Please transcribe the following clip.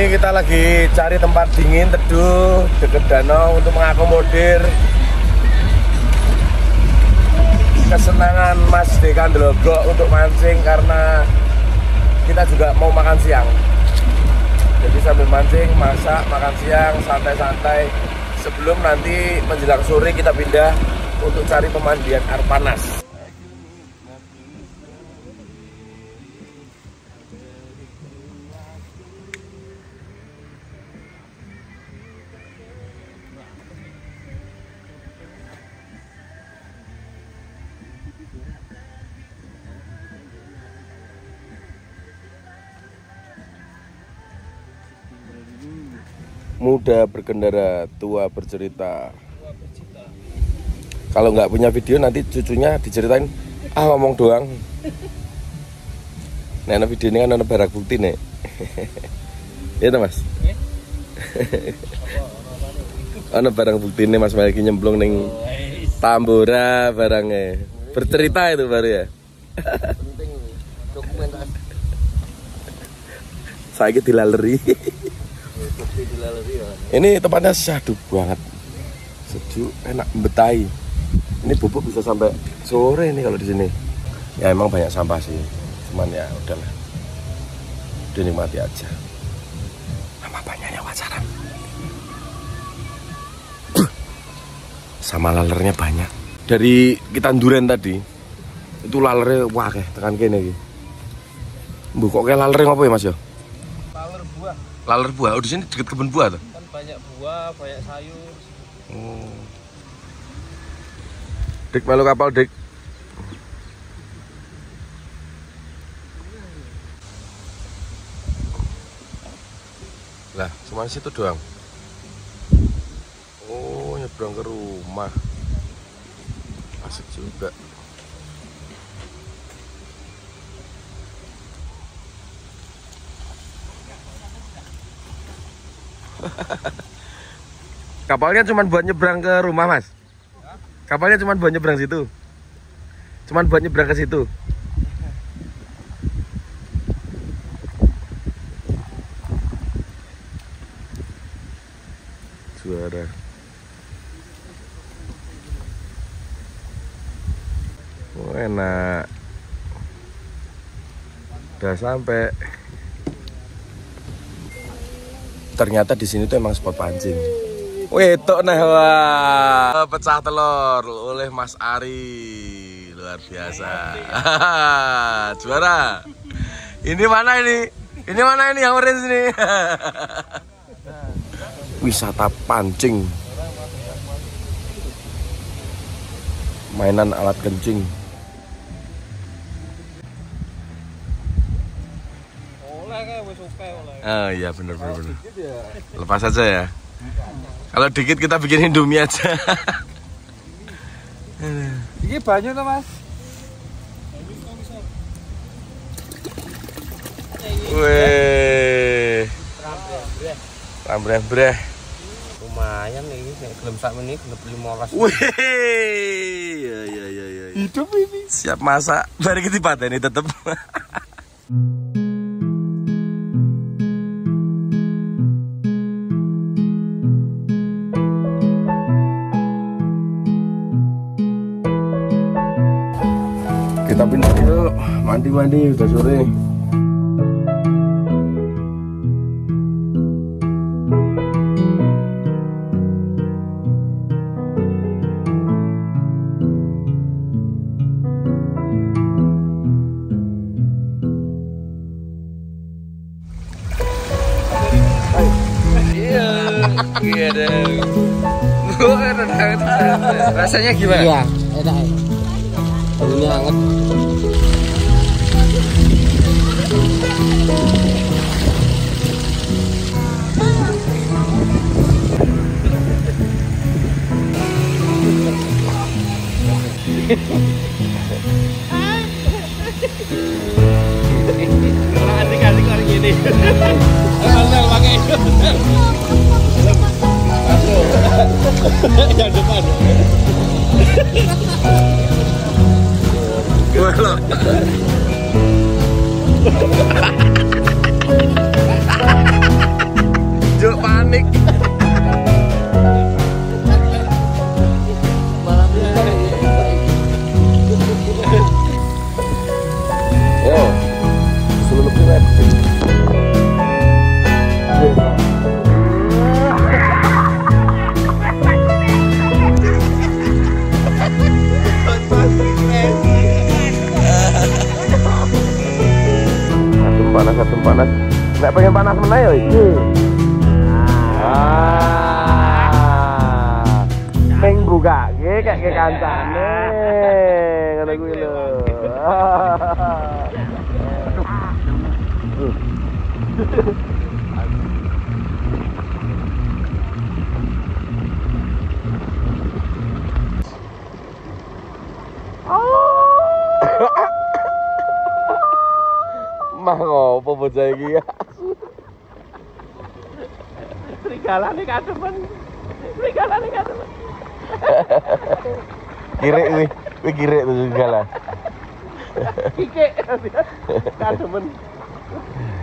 Ini kita lagi cari tempat dingin teduh dekat danau untuk mengakomodir kesenangan Mas Dekan Drogo untuk mancing, karena kita juga mau makan siang. Jadi sambil mancing, masak, makan siang, santai-santai sebelum nanti menjelang sore kita pindah untuk cari pemandian air panas. Muda berkendara, tua bercerita. Kalau nggak punya video nanti cucunya diceritain, ngomong doang. Nah, video ini kan ada barang bukti nih. Iya toh, Mas? Ada barang bukti nih, Mas lagi nyemplung ning Tambora barangnya. Bercerita itu baru ya. Penting dokumentasi. Saya dilaleri. Ini tempatnya syahdu banget, sejuk, enak, betai. Ini bubuk bisa sampai sore ini kalau di sini. Ya emang banyak sampah sih, cuman ya udahlah, dinikmati aja. Sama banyaknya wawancara, sama lalernya banyak. Dari kita duren tadi, itu lalernya wah kayak tekan kene iki. Mbok kok kayak lalernya apa ya Mas ya? Laler buah, di sini deket kebun buah tuh. Kan banyak buah, banyak sayur. Oh. Dik melu kapal, Dik. Lah, cuma situ doang. Oh, nyebrang ke rumah. Asik juga. Kapalnya cuma buat nyebrang ke rumah, Mas? Kapalnya cuma buat nyebrang situ? Cuma buat nyebrang ke situ? Suara. Oh, enak. Udah sampai. Ternyata di sini tuh emang spot pancing. Wetok nah, wah, pecah telur oleh Mas Ari, luar biasa. Juara. Ini mana ini? Ini mana ini yang orange nih? Wisata pancing. Mainan alat kencing. Oh iya bener. Lepas aja ya. Kalau dikit kita bikin Indomie aja. Ini banyak tuh Mas. Weh. Rambreh. Lumayan nih, gelem sak menit gelem 15. Wih. Ya. Hidup ini. Siap masak. Bari kita pateni tetep. Kita pindah yuk, mandi udah sore. Iya deh. Rasanya gimana? Iya, enak. Ini hangat. Asik-asik orang gini. Asal pakai. Yang depan. Walah. panik. Yo, sebelum kita Satu panas. Nek pengen panas meneh yo iki. Ping bukake kek kancane. Ngono kuwi lho. Mah ngopo bocah iki ya? Serigalane kademen. Serigalane kademen. Kirek kuwi kirek tuh serigala. Kike kademen.